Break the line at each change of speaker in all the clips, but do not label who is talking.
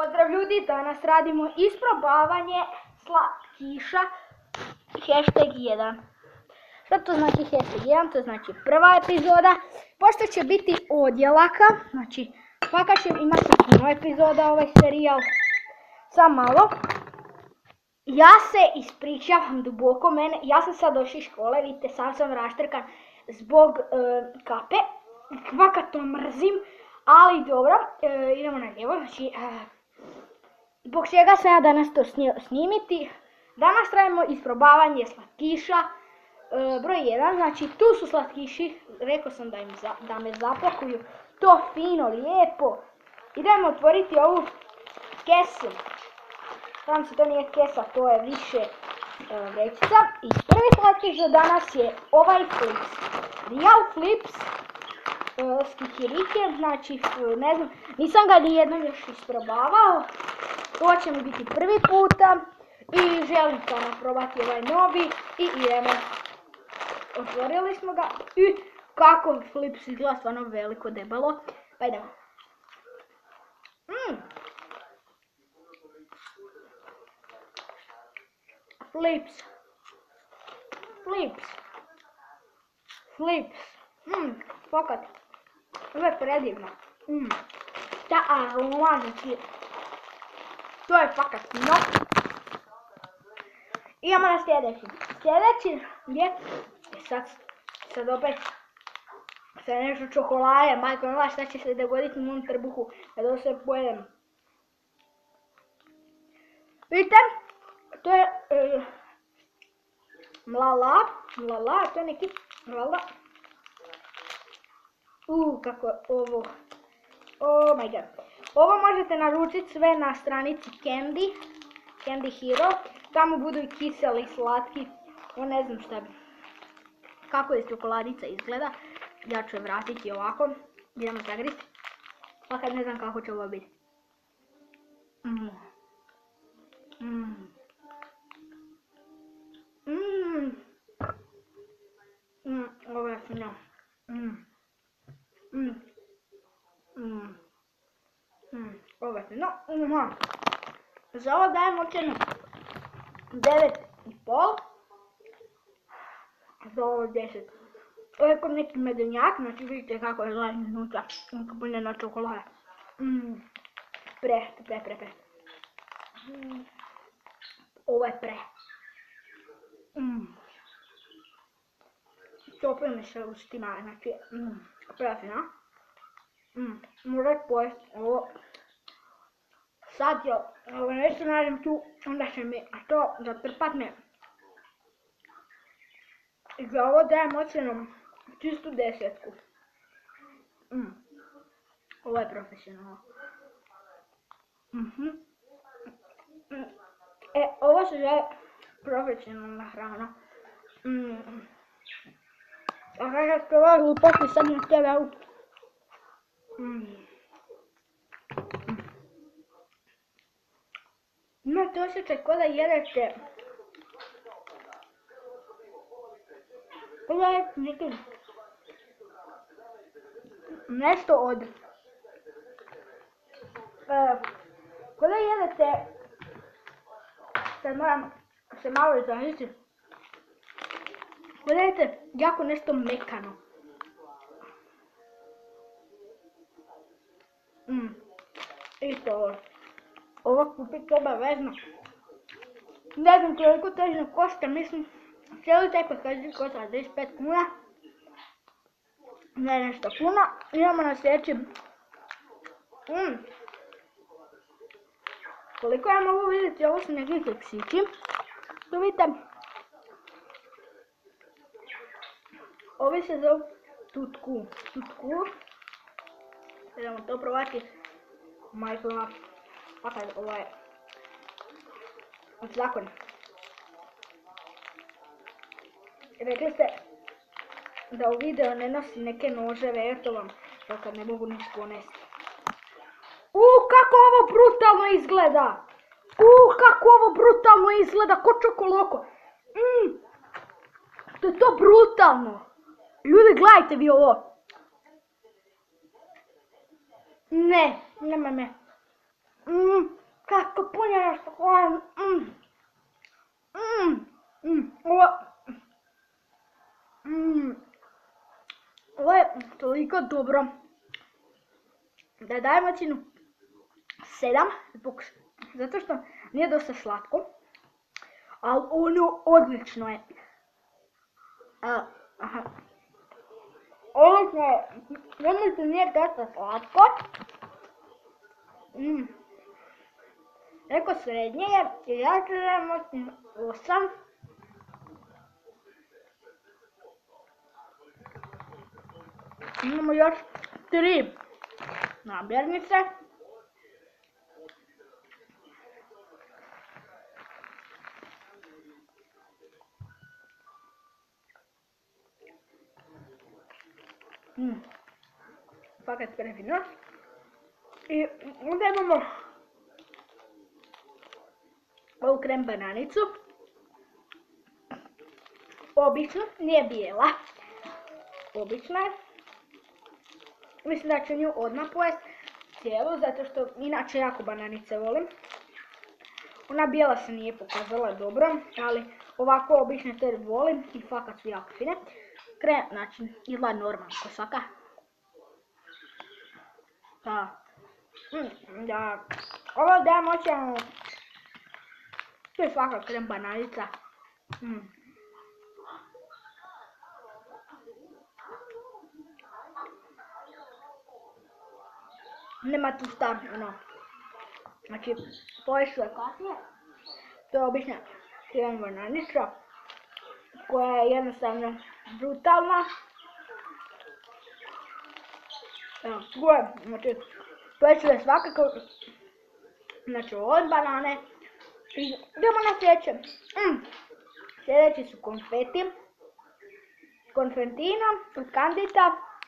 Pozdrav ljudi, danas radimo isprobavanje slatkiša #1. Šta to znači #1? To znači prva epizoda. Pošto će biti odjelaka, znači fakat će imati puno epizoda ovaj serijal. Sam malo. Ja se ispričavam duboko, ja sam sad došla iz škole, vidite sam raštrkan zbog kape. Fakat to mrzim, ali dobro, idemo na lijevo, znači zbog čega sam ja danas to snimiti. Danas radimo isprobavanje slatkiša broj 1, znači tu su slatkiši, rekao sam da me zapakuju, to fino, lijepo. Idemo otvoriti ovu kesu, znam se to nije kesa, to je više vrećica. I prvi slatkiš za danas je ovaj Flips, Real Flips skikirike, znači ne znam, nisam ga nijednom još isprobavao. To će mi biti prvi puta i želim samo probati ovaj novi i idemo. Otvorili smo ga i kako Flips izgleda, stvarno veliko, debelo, pa idemo. Flips. Fakat, ovo je predivno. Ta aroma, znači, to je fakat fino. Idemo na sljedeći. Sljedeći je, sad opet, sad nešto čokolade, majko mila, šta će se dogoditi u mom trbuhu kad ovo sve pojedem. Vidite, to je mlala, to je neki mlala. Kako je ovo, oh my god. Ovo možete naručiti sve na stranici Candy Hero, tamo budu i kiseli i slatki, ne znam šta bi, kako je čokoladica izgleda, ja ću je vratiti ovako, idemo zagristi, pa kad ne znam kako će ovo biti. Ovo je fino. Ovo je fino. Za ovo dajem ocjenu 9,5. Za ovo 10. Ovo je kod neki medenjak, znači vidite kako je gleda iznutra. Kako punjena čokolada. Pre. Ovo je pre. Topio mi se ustima, znači, prefino. Morat pojesti ovo. Sad je, ako nešto nađem tu, onda će mi to zatrpat me. I za ovo dajem ocjenom čistu 10. Ovo je profesionalno. Ovo se zove profesionalna hrana. A kada ste ovo glupati sad na TV-u. Imate osjećaj ko da jedete. Ko da jedete nešto od... Ko da jedete... Sad moram se malo izraziti. Ko da jedete jako nešto mekano. Isto ovo. Ovo kupiti obavezno. Ne znam koliko točno košta, mislim, cijeli taj paketić košta 25 kuna. Ne nešto puno. Idemo na sljedeći. Koliko ja mogu vidjeti, ovo su neki keksići. Tu vidite. Ovi se zove tutku. Idemo to probati. Majkova. Pakaj, ovo je od zakona. Rekli ste da u video ne nosi neke noževe, eto vam, što kad ne mogu niš ponesti. Kako ovo brutalno izgleda! Kako ovo brutalno izgleda, ko čokoloko! To je to brutalno! Ljudi, gledajte vi ovo! Ne. napunjena šokoladom. Ovo je toliko dobro da dajem ocjenu 7, zato što nije dosta slatko, ali ono odlično je. Odlično je, zato što nije dosta slatko. Neko srednje je i ja ću dajem ocjenu 8. Imamo još 3 namirnice. Fakat prefino. I onda imamo ovu krem bananicu. Obično, nije bijela. Obična je. Mislim da ću nju odmah pojest cijelu, zato što inače jako bananice volim. Ona bijela se nije pokazala dobro, ali ovako obične te volim i fakat su jako fine. Krem, znači, izgleda normalno ko svaka. Da, ovo dajem ocjenu. To je svaka krem bananica. Nema tu šta, znači, poješu je kasnije. To je obična krem bananica, koja je jednostavno brutalna. Evo, znači, poješu je svakako, znači, volim banane. Idemo na sljedeće. Sljedeći su konfeti. Konfetino od Kandita.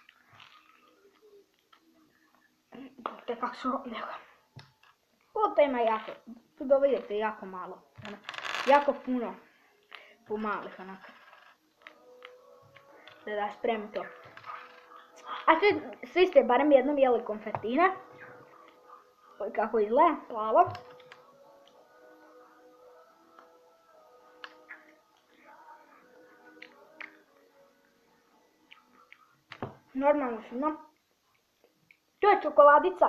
Te kak su neko. Ovo ima jako, tu da vidite jako malo. Jako puno malih onako. Da spremim to. A svi ste barem jednom jeli konfetine. Kako izgleda, plavo. Normalno fino. To je čokoladica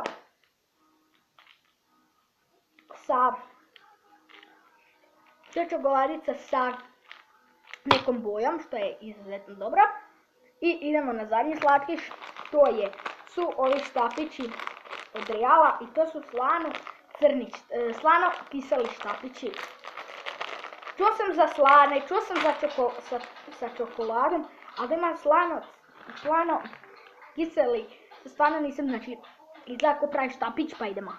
sa nekom bojom, što je izuzetno dobro. I idemo na zadnji slatkiš, to su ovi štapići od Reala i to su slano kiseli štapići. Čuo sam za slane, čuo sam sa čokoladom, ali ima slano kiseli, stvarno nisam, znači, izgleda ko pravi štapić, pa idemo.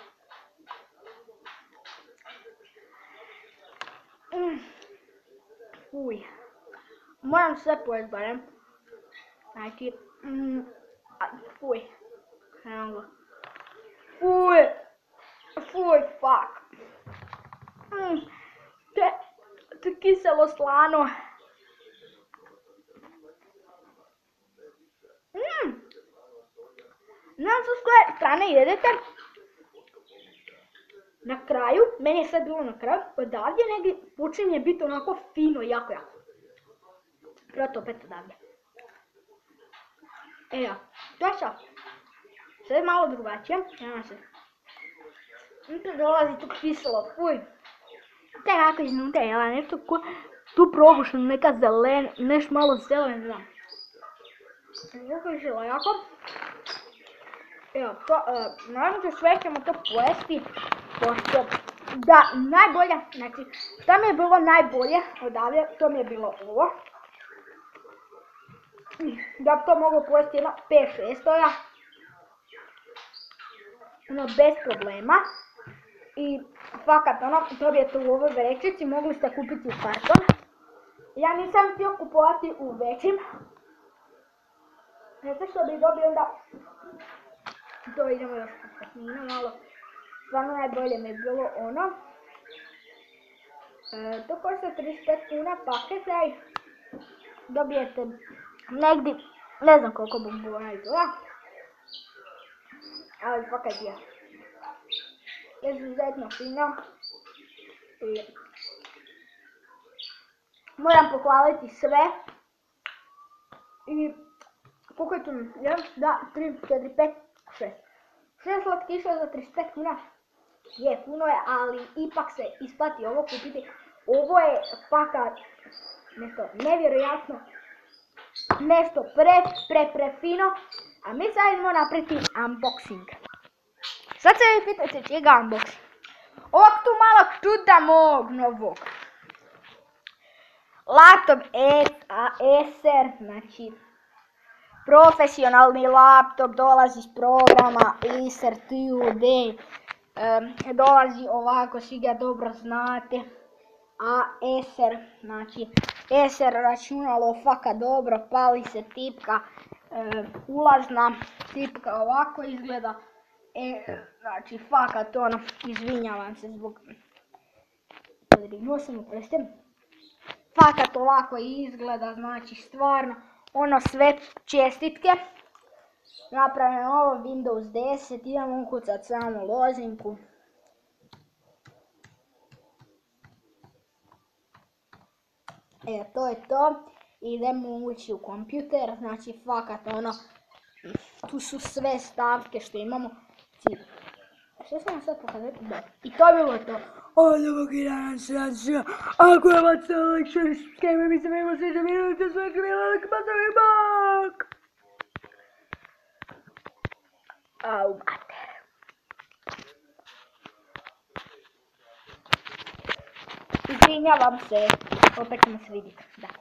Fuj. Moram sve pojesti barem. Znači, fuj. Fuj, fuck. To kiselo slano. Ne znam s koje strane jedete. Na kraju, meni je sad bilo na kraju, odavdje negdje počinje biti onako fino, jako. Proto opet odavdje. Evo, to je sad. Sve je malo drugačije, nema se. Tu dolazi tu kiselo, fuj. Te kako iznutra je, nešto tu probušno, neka zelena, nešto malo zelena, ne znam. Jako je želo, jako. Evo, naravno ću sve ćemo to pojesti, pošto da najbolje, znači što mi je bilo najbolje odavdje, to mi je bilo ovo. Da bi to moglo pojesti jedno 5-6 oja, bez problema. I fakat dobijete u ovoj vrećici, mogli ste kupiti u karton. Ja nisam htio kupovati u većim, zato što bi dobio onda. To idemo još konfetnina malo. Stvarno najbolje mi je bilo ono. To košta 35 kuna paket, dobijete negdje, ne znam koliko bombona izgleda. Ali fakat je. izuzetno fina. Moram pohvaliti sve. I koliko je tu? 1, 2, 3, 4, 5, 6. 6 slatkiša za 35 kuna. Je, puno je, ali ipak se isplati ovo kupiti. Ovo je fakat nešto nevjerojatno. Nešto pre fino. A mi sad idemo napraviti unboxing. Sad se vi pitate čega unboxing. Ovog tu malog čuda mog novog. Laptop Acer, znači profesionalni laptop, dolazi s programa Acer TUD. Dolazi ovako, svi ga dobro znate. A Acer, znači Acer računalo faka dobro, pali se tipka, ulazna tipka ovako izgleda. Znači fakat ono, izvinjavam se zbog nosim u prstem. Fakat ovako izgleda, znači stvarno ono sve čestitke. Napravljeno ovo Windows 10, idemo ukucat samo lozinku. To je to. Idemo ući u kompjuter, znači fakat ono, tu su sve stavke što imamo. Što sam vam sad pokazati? Da. I to je bilo to. Ovo gledam sreća, ako je vas like, subscribe, mi se vidimo sljedeće minute, sve kriminalne kmasove, bok! Au, mater. Izvinjavam se, opet ćemo se vidjeti, da.